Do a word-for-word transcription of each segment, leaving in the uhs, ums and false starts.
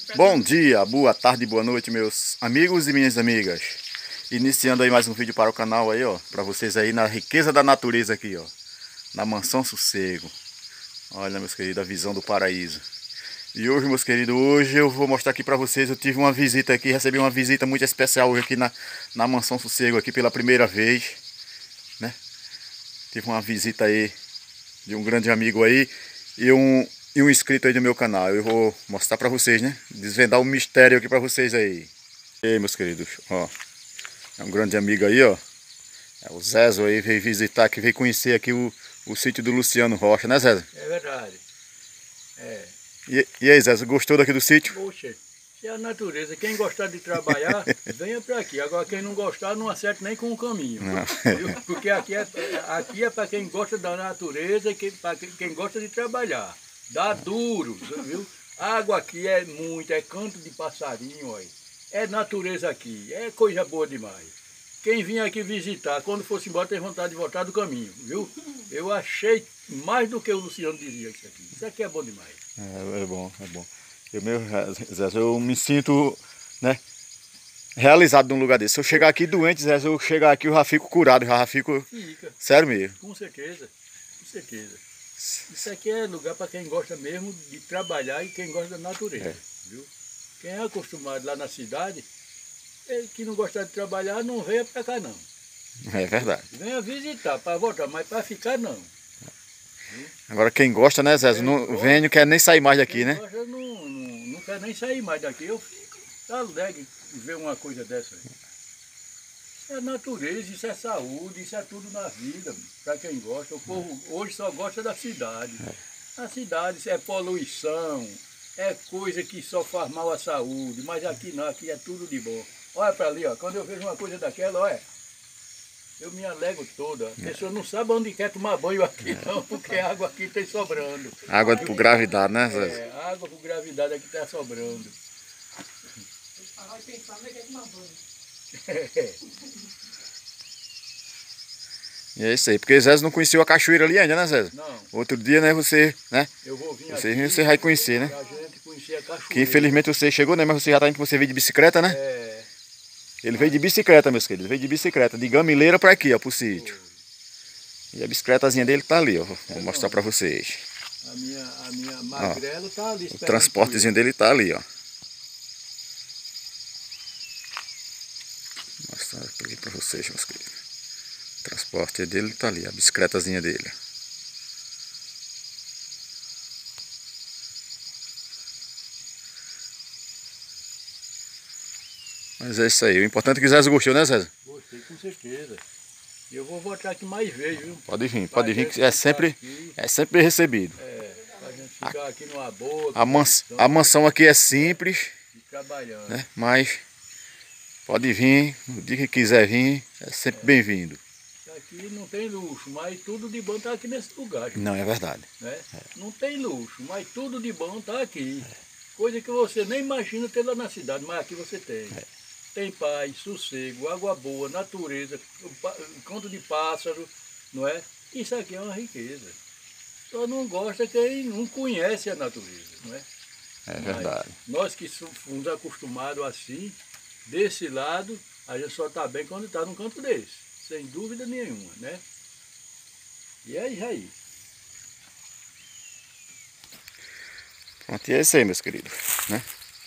Bom dia, boa tarde, boa noite, meus amigos e minhas amigas. Iniciando aí mais um vídeo para o canal aí, ó, para vocês aí na riqueza da natureza aqui, ó, na Mansão Sossego. Olha, meus queridos, a visão do paraíso. E hoje, meus queridos, hoje eu vou mostrar aqui para vocês, eu tive uma visita aqui, recebi uma visita muito especial hoje aqui na, na Mansão Sossego aqui pela primeira vez, né? Tive uma visita aí de um grande amigo aí e um E um inscrito aí do meu canal. Eu vou mostrar pra vocês, né? Desvendar um mistério aqui pra vocês aí. E aí, meus queridos, ó. É um grande amigo aí, ó. É o Zezo aí, veio visitar aqui, veio conhecer aqui o, o sítio do Luciano Rocha, né, Zezo? É verdade. É. E, e aí, Zezo, gostou daqui do sítio? Poxa, é a natureza. Quem gostar de trabalhar, venha pra aqui. Agora, quem não gostar, não acerte nem com o caminho. Viu? Porque aqui é, aqui é pra quem gosta da natureza e quem, pra quem gosta de trabalhar. Dá duro, viu? A água aqui é muito, é canto de passarinho, olha. É natureza aqui, é coisa boa demais. Quem vinha aqui visitar, quando fosse embora, tem vontade de voltar do caminho, viu? Eu achei mais do que o Luciano dizia isso aqui. Isso aqui é bom demais. É, é bom, é bom. Eu, meu, Zezo, eu me sinto, né, realizado num lugar desse. Se eu chegar aqui doente, Zezo, eu chegar aqui, eu já fico curado, já fico... Fica. Sério mesmo. Com certeza, com certeza. Isso aqui é lugar para quem gosta mesmo de trabalhar e quem gosta da natureza, é. Viu? Quem é acostumado lá na cidade, que não gosta de trabalhar, não venha para cá não. É verdade. Venha visitar para voltar, mas para ficar não. Viu? Agora quem gosta, né, Zé? Não vem, não quer nem sair mais daqui, né? Gosta, não, não, não quer nem sair mais daqui. Eu fico alegre de ver uma coisa dessa aí. Isso é natureza, isso é saúde, isso é tudo na vida, para quem gosta. O povo hoje só gosta da cidade. É. A cidade isso é poluição, é coisa que só faz mal à saúde, mas aqui não, aqui é tudo de bom. Olha para ali, ó, quando eu vejo uma coisa daquela, olha, eu me alegro toda. A pessoa não sabe onde quer tomar banho aqui não, porque a água aqui tem sobrando. Água por gravidade, né, Zé? É, a água por gravidade aqui está sobrando. Vai pensar, mas quer tomar banho. E é isso aí, porque Zé não conheceu a cachoeira ali ainda, né, Zé? Não. Outro dia, né, você, né? Eu vou vir você, aqui, você vai conhecer, né? pra gente conhecer a cachoeira. Que infelizmente você chegou, né? Mas você já tá indo que você veio de bicicleta, né? É. Ele veio de bicicleta, meus queridos. Ele veio de bicicleta, de Gamileira pra aqui, ó, pro sítio. E a bicicletazinha dele tá ali, ó. Vou é mostrar pra vocês. A minha, a minha magrela ó, tá ali. O transportezinho dele tá ali, ó. Vou mostrar aqui pra vocês, meus queridos. O transporte dele tá ali, a bicicletazinha dele. Mas é isso aí. O importante é que o Zé gostou, né, Zé? Gostei, com certeza. Eu vou voltar aqui mais vezes, viu? Pode vir, pode vir, que é sempre, é sempre recebido. É, pra gente ficar a, aqui numa boa. A, mans, a mansão aqui é simples, e trabalhando. Né? Mas pode vir, o dia que quiser vir, é sempre é. bem-vindo. Aqui não tem luxo, mas tudo de bom tá aqui nesse lugar. Não, é verdade. Né? É. Não tem luxo, mas tudo de bom tá aqui. É. Coisa que você nem imagina ter lá na cidade, mas aqui você tem. É. Tem paz, sossego, água boa, natureza, canto de pássaro, não é? Isso aqui é uma riqueza. Só não gosta quem não conhece a natureza, não é? É verdade. Mas nós que fomos acostumados assim, desse lado, a gente só está bem quando está num canto desse, sem dúvida nenhuma, né? E é isso aí. Pronto, e é isso aí, meus queridos, né?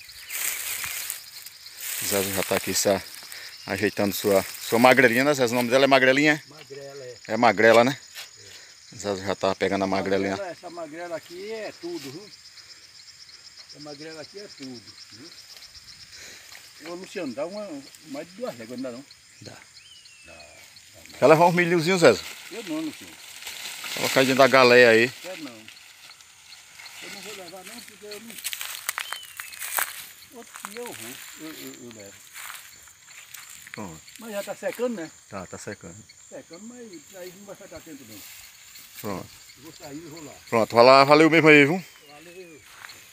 Zé já está aqui só ajeitando sua, sua magrelinha, né, Zé? O nome dela é Magrelinha? Magrela, é. É Magrela, né? É. Zé já está pegando a magrelinha. Magrela, essa magrela aqui é tudo, viu? Essa magrela aqui é tudo, viu? Ô, Luciano, dá uma, mais de duas léguas, não dá não? Dá. Dá. dá Quer levar uns milhozinhos, Zé? Eu não, Luciano. Colocar dentro da galeia aí. Quero não. Eu não vou levar não, porque eu não... Outro dia eu vou, eu, eu, eu levo. Pronto. Mas já tá secando, né? Tá, tá secando. Secando, mas aí não vai ficar tempo não. Pronto. Eu vou sair e vou lá. Pronto, vai lá, valeu mesmo aí, viu? Valeu.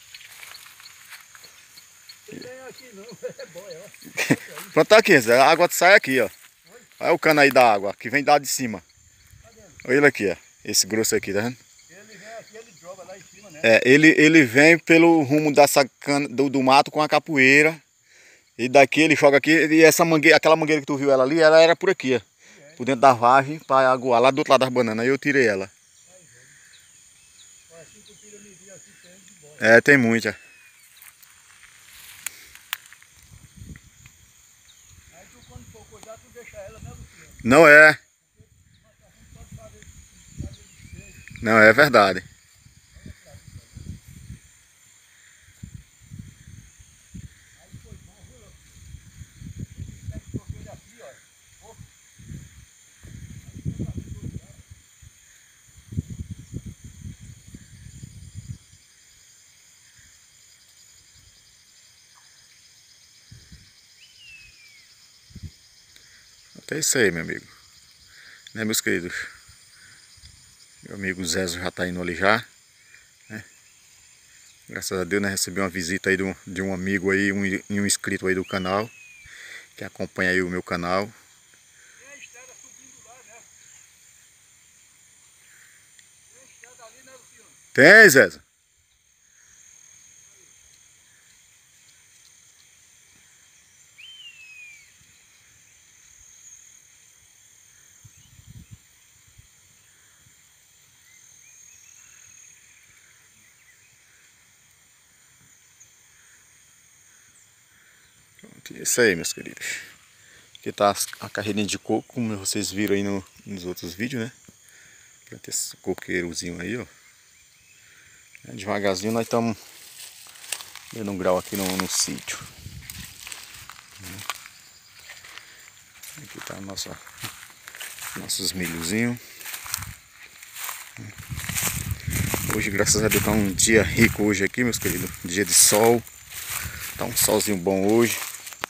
Não tem aqui não, é boia, ó. Pronto, tá aqui, Zé. A água sai aqui, ó. Olha o cano aí da água, que vem da de cima. Olha ele aqui, ó. Esse grosso aqui, tá vendo? Ele vem aqui, ele joga lá em cima, né? né? É, ele, ele vem pelo rumo dessa cana, do, do mato com a capoeira. E daqui ele joga aqui. E essa mangueira, aquela mangueira que tu viu ela ali, ela era por aqui, ó. Por dentro da vargem, para aguar lá do outro lado das bananas. Aí eu tirei ela. É, tem muita. Aí tu quando for cuidar, tu deixa ela, né, Luciano? Não é. Não, é verdade. É isso aí, meu amigo. Né, meus queridos? Meu amigo Zezo já tá indo ali já. Né? Graças a Deus, né? Recebi uma visita aí de um, de um amigo aí, um, um inscrito aí do canal. Que acompanha aí o meu canal. Tem a estrada subindo lá, né? Tem a estrada ali, né, Luciano? Tem, Zezo? É isso aí, meus queridos. Aqui tá a carreirinha de coco, como vocês viram aí no, nos outros vídeos, né? Plantei esse coqueirozinho aí, ó. Devagarzinho nós estamos dando um grau aqui no, no sítio. Aqui tá a nossa, nossos milhozinhos. Hoje, graças a Deus, tá um dia rico hoje aqui, meus queridos. Dia de sol. Tá um solzinho bom hoje.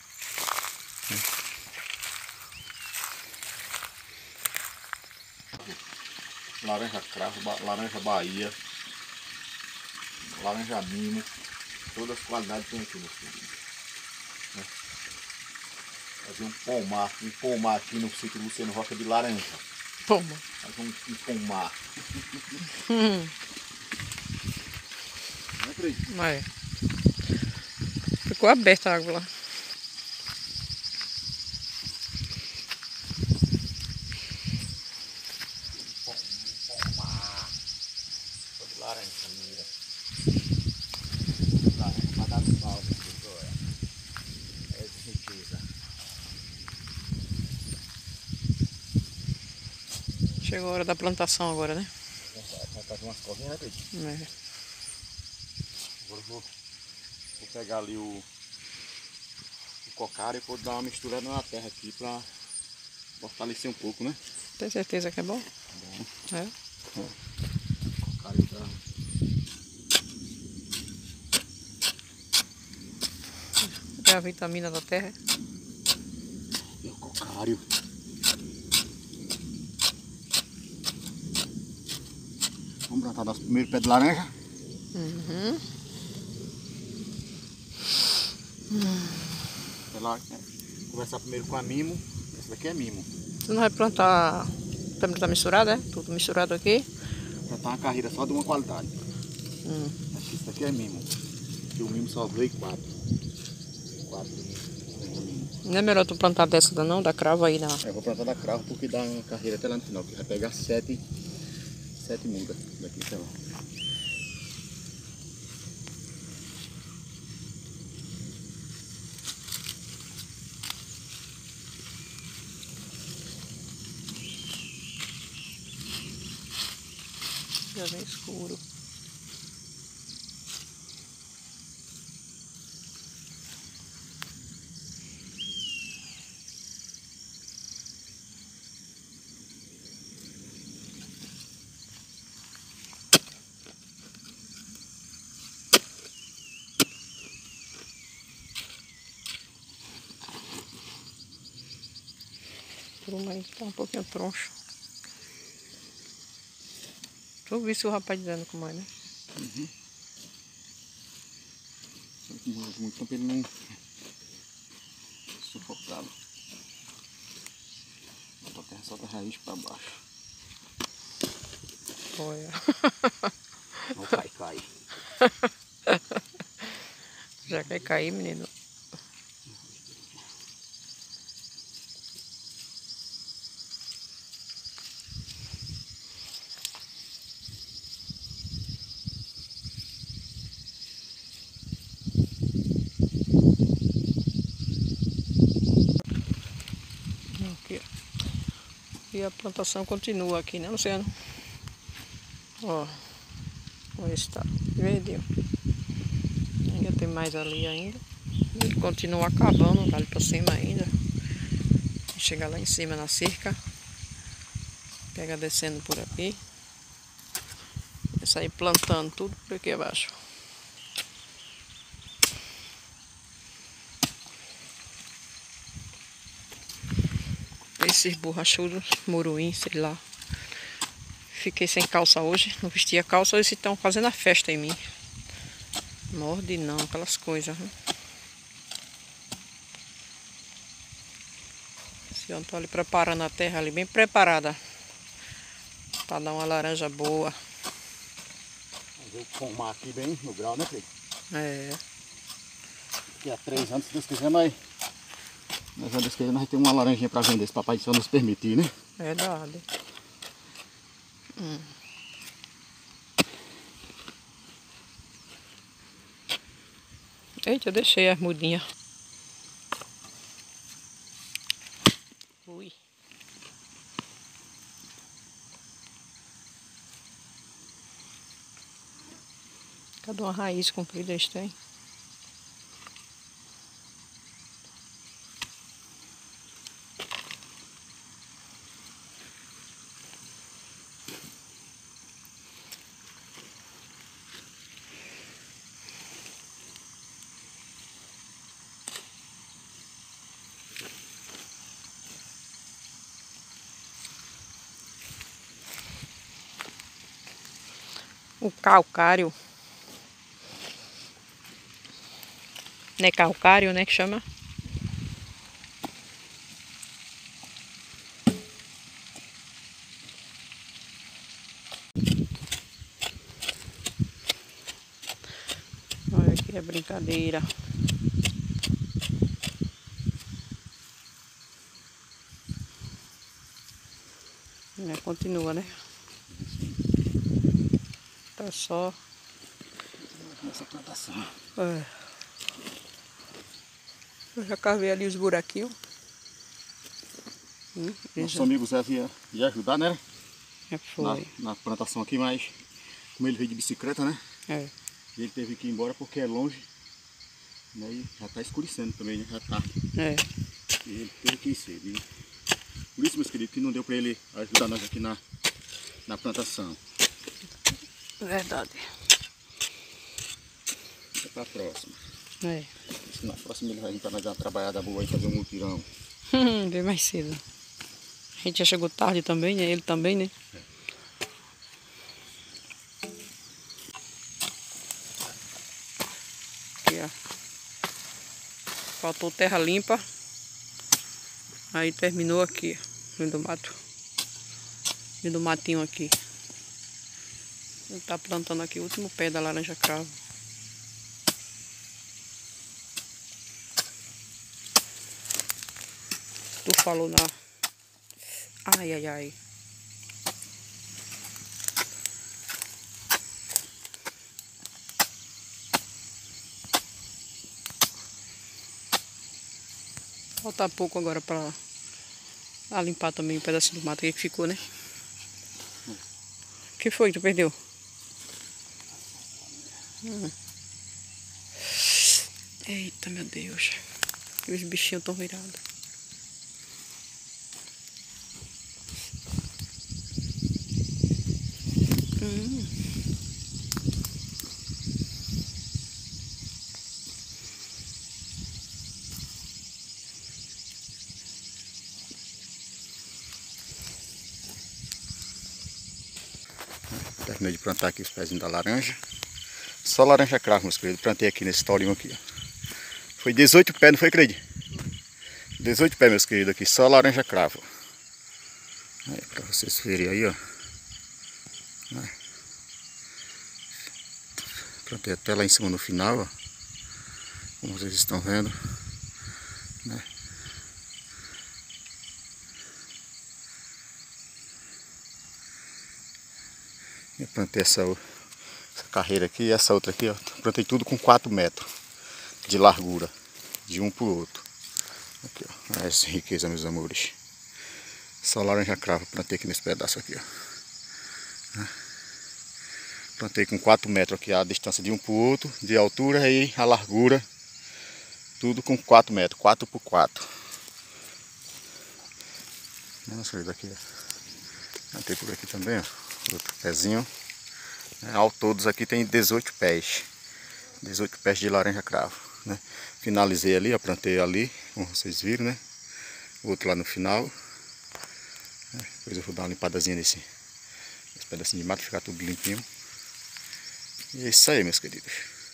Laranja cravo, laranja Bahia, laranja mimo, todas as qualidades tem aqui, meus queridos. Né? Fazer um pomar, um pomar aqui no sítio Luciano Rocha de laranja. Poma. Fazer um, um pomar. Hum. Não acredito. É. Ficou aberta a água lá. Pomar. Só de laranja, mira. Laranja para dar pau, olha. É de riqueza. Chegou a hora da plantação agora, né? Vai fazer umas corrinhas, né, Pedro? É. Agora eu vou, vou pegar ali o, o cocário e vou dar uma misturada na terra aqui pra fortalecer um pouco, né? Tem certeza que é bom? Bom. É. Cocário tá... É a vitamina da terra. E o cocário. Vamos plantar nosso primeiro pé de laranja. Uhum. Sei lá, começar primeiro com a mimo. Esse daqui é mimo. Tu não vai plantar... Vai plantar misturado, é? Tudo misturado aqui. Plantar uma carreira só de uma qualidade. Hum. Acho que esse daqui é mimo. E o mimo só veio quatro. Quatro mimos. Não é melhor tu plantar dessa não, da cravo aí na... Eu vou plantar da cravo porque dá uma carreira até lá no final, que vai pegar sete, sete mudas daqui até lá. Já vem escuro. Turma aí tá um pouquinho troncho. Tu viste o rapaz dizendo como é, né? Uhum. Só que muito, muito tempo ele não sufocado. Bota a terra só da raiz para baixo. Olha. Não cai, cai. Já quer cair, menino? Aqui, ó. E a plantação continua aqui, né, Luciano? Ó, olha esse tá verde, ó. Ainda tem mais ali ainda. Ele continua acabando, ali pra cima ainda. Chega lá em cima na cerca. Pega descendo por aqui. E sair plantando tudo por aqui abaixo. Esses borrachudos, moruins, sei lá. Fiquei sem calça hoje, não vestia calça, eles estão fazendo a festa em mim. Morde não, aquelas coisas. Né? Esse homem tá ali preparando a terra ali, bem preparada. Pra dar uma laranja boa. Vou formar aqui bem no grau, né, Cleiton? É. Daqui a três anos, se Deus quiser, nós... Nós vamos quiser, nós temos uma laranjinha pra vender, se papai só nos permitir, né? Verdade. Hum. Eita, eu deixei as mudinhas. Ui. Cadê uma raiz comprida eles têm? O calcário. Não é calcário, né, que chama? Olha que é brincadeira. É, continua, né? Tá só. Essa plantação. É. Eu já cavei ali os buraquinhos. Hum, Nosso amigo Zé ia, ia ajudar, né? É, foi. Na, na plantação aqui, mas como ele veio de bicicleta, né? É. Ele teve que ir embora porque é longe. Né? E já tá escurecendo também, né? Já tá. É. E ele teve que ir cedo. E por isso, meus queridos, que não deu para ele ajudar nós aqui na, na plantação. Verdade. Fica pra próxima. É. Na próxima ele vai vir para nós dar uma trabalhada boa e fazer um mutirão. Bem mais cedo. A gente já chegou tarde também, né? Ele também, né? É. Aqui, ó. Faltou terra limpa. Aí terminou aqui, no do mato. E do matinho aqui. Ele tá plantando aqui o último pé da laranja cravo. Tu falou na... Ai, ai, ai. Falta pouco agora pra limpar também um pedacinho do mato que ficou, né? O que foi que tu perdeu? Hum. Eita, meu Deus. Os bichinhos estão virados. Hum. Terminei de plantar aqui os pezinhos da laranja. Só laranja cravo, meus queridos. Plantei aqui nesse tolinho aqui, ó. Foi dezoito pés, não foi, Creide? dezoito pés, meus queridos, aqui. Só laranja cravo. Aí, pra vocês verem aí, ó. Plantei até lá em cima no final, ó. Como vocês estão vendo, né? Eu plantei essa, essa carreira aqui e essa outra aqui, ó. Plantei tudo com quatro metros de largura, de um pro outro. Aqui, ó. Essa riqueza, meus amores. Só laranja cravo, plantei aqui nesse pedaço aqui, ó. Plantei com quatro metros aqui a distância de um pro outro, de altura e a largura. Tudo com quatro metros, quatro por quatro. Nossa, daqui, ó. Plantei por aqui também, ó. Outro pezinho. Ao todos aqui tem dezoito pés. dezoito pés de laranja cravo, né? Finalizei ali, ó, plantei ali, como vocês viram, né? O outro lá no final. Depois eu vou dar uma limpadazinha nesse, nesse pedacinho de mato, ficar tudo limpinho. E é isso aí, meus queridos.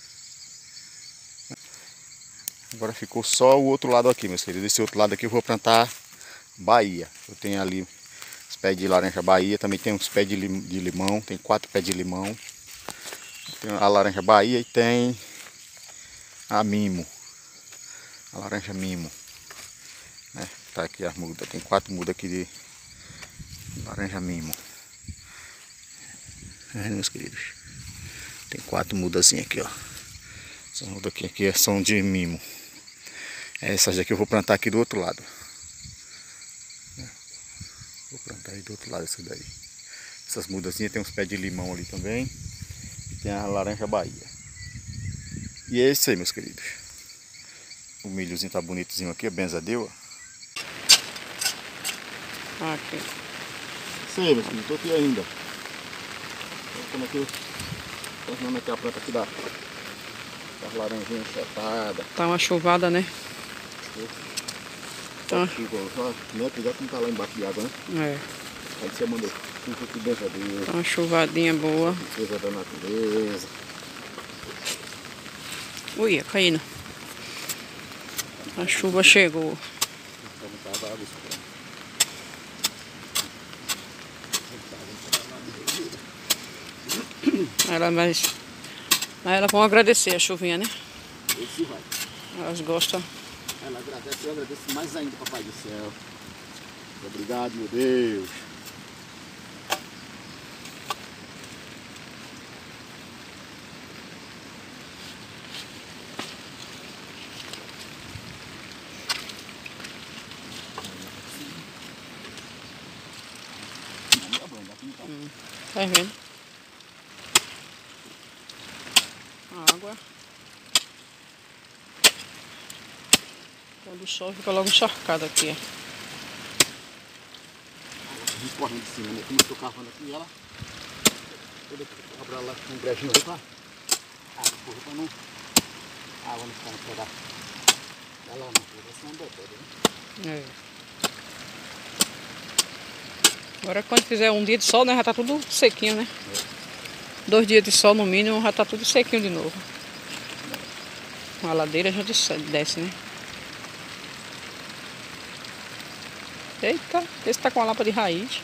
Agora ficou só o outro lado aqui, meus queridos. Esse outro lado aqui eu vou plantar Bahia. Eu tenho ali os pés de laranja Bahia, também tem uns pés de limão, tem quatro pés de limão. Tem a laranja Bahia e tem a mimo, a laranja mimo, né? Tá aqui as mudas, tem quatro mudas aqui de laranja mimo, é, meus queridos. Tem quatro mudazinhas aqui, ó. Essas mudas aqui, aqui são de mimo. Essas daqui eu vou plantar aqui do outro lado. Vou plantar aí do outro lado essa daí. Essas mudazinhas tem uns pés de limão ali também. E tem a laranja Bahia. E é isso aí, meus queridos. O milhozinho tá bonitozinho aqui, benzadeira. Aqui. Isso aí, meus queridos, tô aqui ainda. Estamos aqui, terminando aqui a planta aqui da, das laranjinhas enxertadas. Tá uma chuvada, né? Tá. Só, né? Cuidado que não tá lá embaixo de água, né? É. Aí você mandou tudo aqui benzadeira. Tá uma chuvadinha boa. Riqueza da natureza. Ui, ia caindo. A chuva chegou. Ela, mas, mas elas vão agradecer a chuvinha, né? Esse vai. Elas gostam. Ela agradece, eu agradeço mais ainda, papai do céu. Obrigado, meu Deus. Hum, tá vendo? Água. Quando o sol fica logo encharcado aqui, ó. Correndo de cima, né? Como eu tô cavando aqui, ela. Toda cabra lá com um brejinho ali pra. Ah, porra, pra não. A água não ficar no pé da. Ela não, vai ser um botão, né? É. Agora quando fizer um dia de sol, né? Já tá tudo sequinho, né? É. Dois dias de sol no mínimo, já tá tudo sequinho de novo. A ladeira já desce, né? Eita, esse tá com a lâmpada de raiz.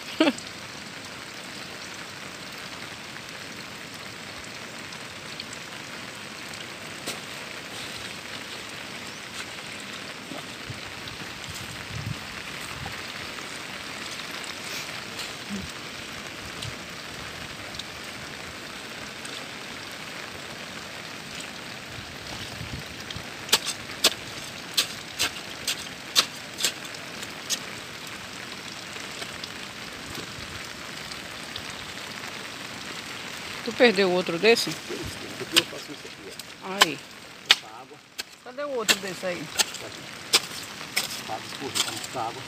Tu perdeu outro desse? Depois eu faço isso aqui, ó. Aí. Essa água. Cadê o outro desse aí? Tá escorrendo, tá muita água.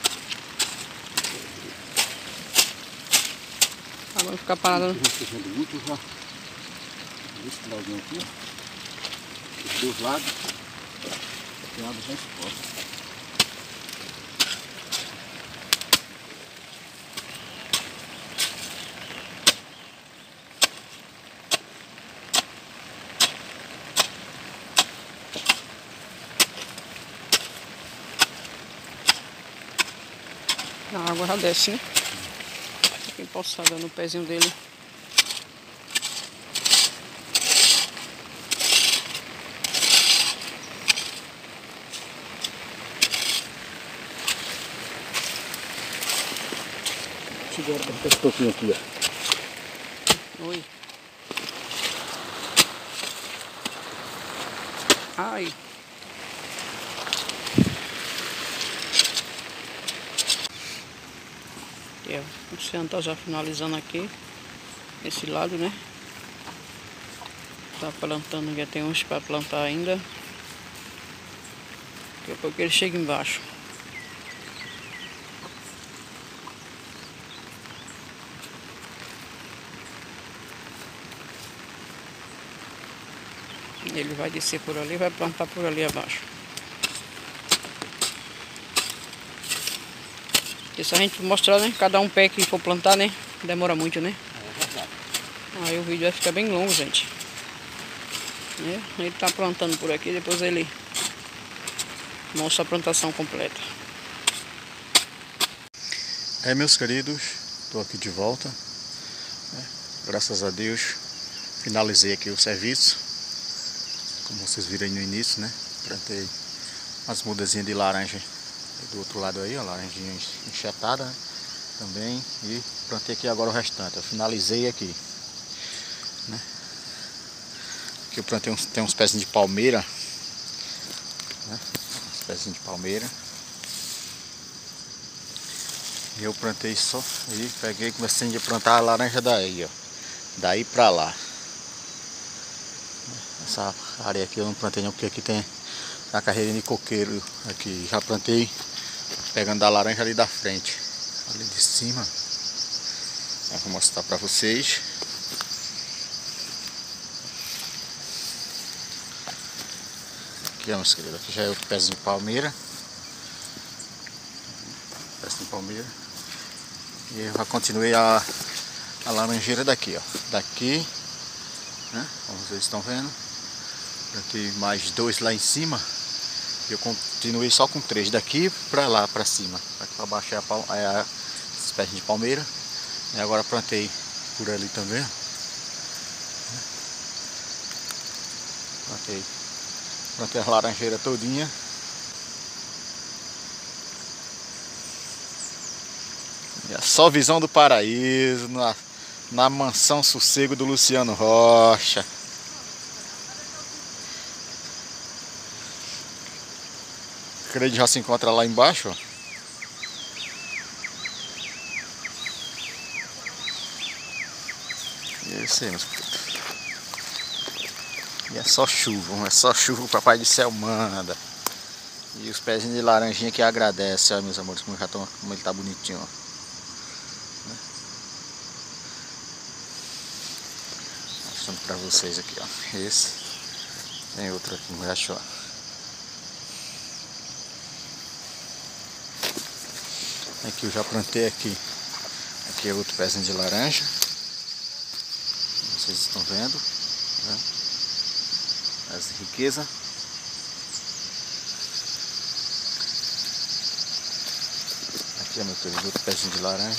Ah, vamos ficar parado. Recebendo muito já. Esse finalzinho aqui, ó. Os dois lados. Tem água já exposta. A água já desce, né? Fica empoçada no pezinho dele. Segura esse pescocinho aqui, ó. Oi. Ai. É, o Luciano tá já finalizando aqui. Esse lado, né? Tá plantando, já tem uns para plantar ainda. Daqui a pouco ele chega embaixo. Ele vai descer por ali e vai plantar por ali abaixo. Porque se a gente mostrar, né? Cada um pé que for plantar, né? Demora muito, né? É verdade. Aí o vídeo vai ficar bem longo, gente. Né? Ele tá plantando por aqui, depois ele mostra a plantação completa. É, meus queridos, estou aqui de volta. É, graças a Deus, finalizei aqui o serviço. Como vocês viram aí no início, né? Plantei umas mudazinhas de laranja do outro lado aí, a laranjinha enxertada, né? Também. E plantei aqui agora o restante. Eu finalizei aqui, né? Aqui eu plantei uns, tem uns pezinhos de palmeira, né? Uns pezinhos de palmeira. E eu plantei só e peguei e comecei a plantar a laranja daí, ó. Daí pra lá. Essa área aqui eu não plantei não, porque aqui tem a carreirinha de coqueiro aqui. Já plantei pegando da laranja ali da frente, ali de cima. Eu vou mostrar pra vocês. Aqui, ó, meus queridos, aqui já é outro pezinho de palmeira. Pezinho de palmeira. E eu já continuei a, a laranjeira daqui, ó. Daqui, né? Como vocês estão vendo. Plantei mais dois lá em cima. E eu continuei só com três. Daqui pra lá, pra cima. Aqui pra baixo é a, pal, é a espécie de palmeira. E agora plantei por ali também. Plantei. Plantei a laranjeira todinha. E é só visão do paraíso na, na mansão sossego do Luciano Rocha. O Creide já se encontra lá embaixo, ó. E é isso aí, meus queridos. E é só chuva, é só chuva, o Papai do Céu manda. E os pezinhos de laranjinha que agradecem, ó, meus amores, como, já tão, como ele tá bonitinho, ó. Mostrando pra vocês aqui, ó. Esse. Tem outro aqui embaixo, ó. Aqui eu já plantei aqui. Aqui é outro pezinho de laranja. Vocês estão vendo, né? As riquezas. Aqui é meu querido, outro pezinho de laranja.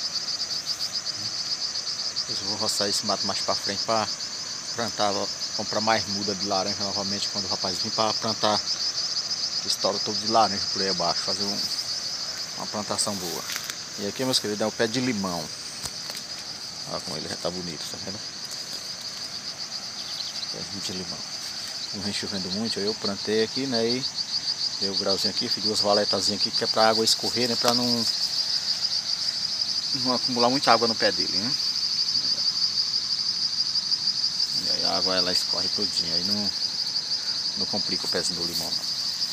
Eu vou roçar esse mato mais para frente para plantar, comprar mais muda de laranja novamente quando o rapaz vir para plantar esse toro todo de laranja por aí abaixo, fazer um, uma plantação boa. E aqui, meus queridos, é o pé de limão. Olha como ele já tá bonito, tá vendo? Pé de limão. Como vem chovendo muito, eu plantei aqui, né? E dei o grauzinho aqui, fiz duas valetazinhas aqui que é para a água escorrer, né? Para não, não acumular muita água no pé dele, né? E aí a água ela escorre todinha, aí não, não complica o pezinho do limão, não.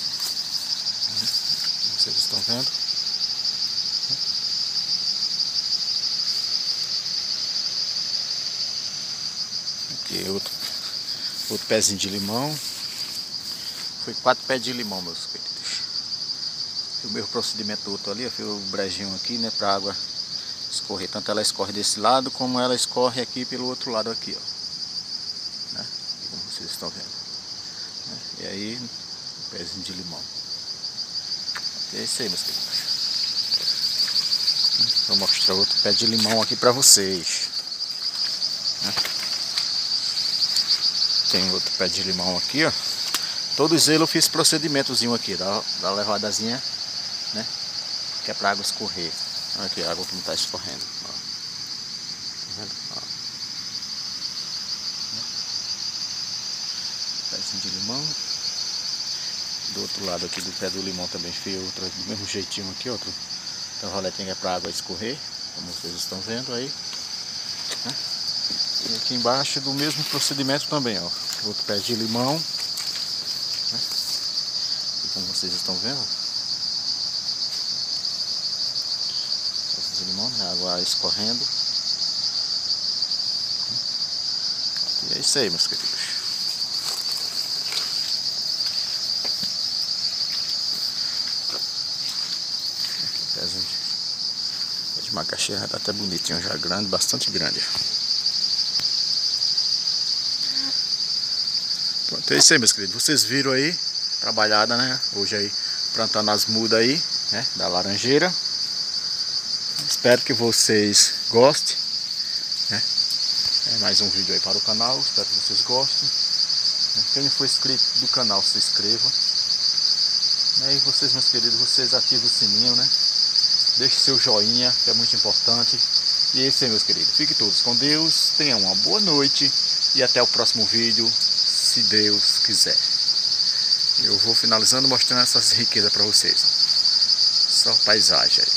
Vocês estão vendo? Aqui outro, outro pezinho de limão. Foi quatro pés de limão, meus queridos. O mesmo procedimento do outro ali, foi o brejinho aqui, né, para a água escorrer. Tanto ela escorre desse lado, como ela escorre aqui pelo outro lado aqui, ó. Né? Como vocês estão vendo. Né? E aí, um pezinho de limão. É isso aí, meus queridos. Vou mostrar outro pé de limão aqui para vocês. Né? Tem outro pé de limão aqui, ó. Todos eles eu fiz procedimentozinho aqui, da, da levadazinha, né? Que é para água escorrer. Aqui a água como está escorrendo. Ó. Tá vendo? Ó. Pezinho de limão. Do outro lado aqui do pé do limão também fez outro do mesmo jeitinho aqui, outro. Então a roletinha é para a água escorrer, como vocês estão vendo aí. Né? E aqui embaixo do mesmo procedimento também, ó. Outro pé de limão. Né? E como vocês estão vendo, pé de limão, né? A água escorrendo. E é isso aí, meus queridos. Pezinho de macaxeira já tá até bonitinho, já grande, bastante grande. Pronto, é isso aí, meus queridos. Vocês viram aí, trabalhada, né? Hoje aí, plantando as mudas aí, né? Da laranjeira. Espero que vocês gostem, né? É mais um vídeo aí para o canal, espero que vocês gostem. Quem não for inscrito do canal, se inscreva. E vocês, meus queridos, vocês ativam o sininho, né? Deixe seu joinha, que é muito importante. E é isso aí, meus queridos. Fiquem todos com Deus, tenham uma boa noite e até o próximo vídeo, se Deus quiser. Eu vou finalizando mostrando essas riquezas para vocês. Só paisagem aí.